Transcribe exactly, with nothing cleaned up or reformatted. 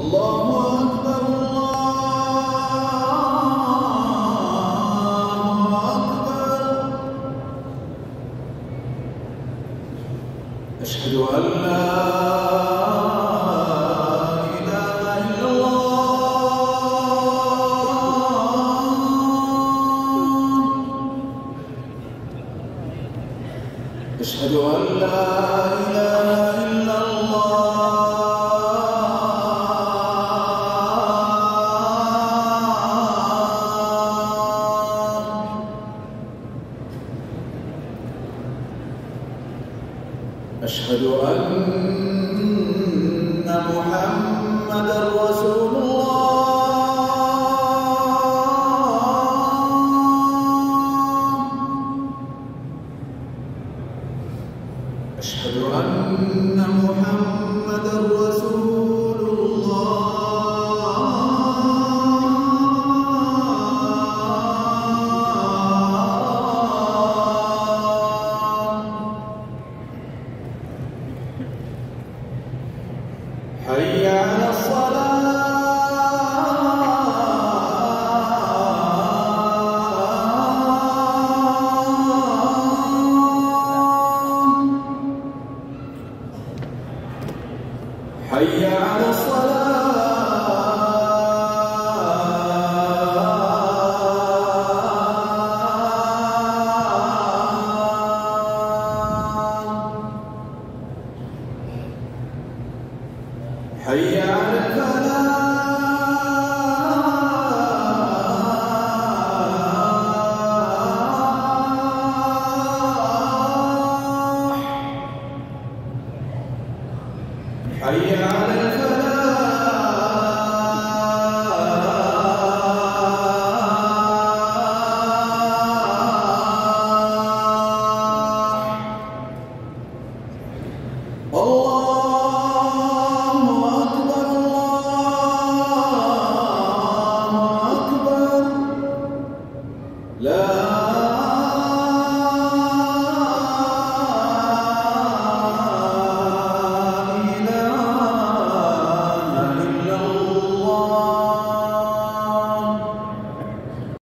أشهد أن لا إله إلا الله أشهد أن لا إله إلا أشهد أن محمدًا رسول الله أشهد أن محمدًا رسول حي على الصلاة حي على الصلاة حي على الفلاح حي على الفلاح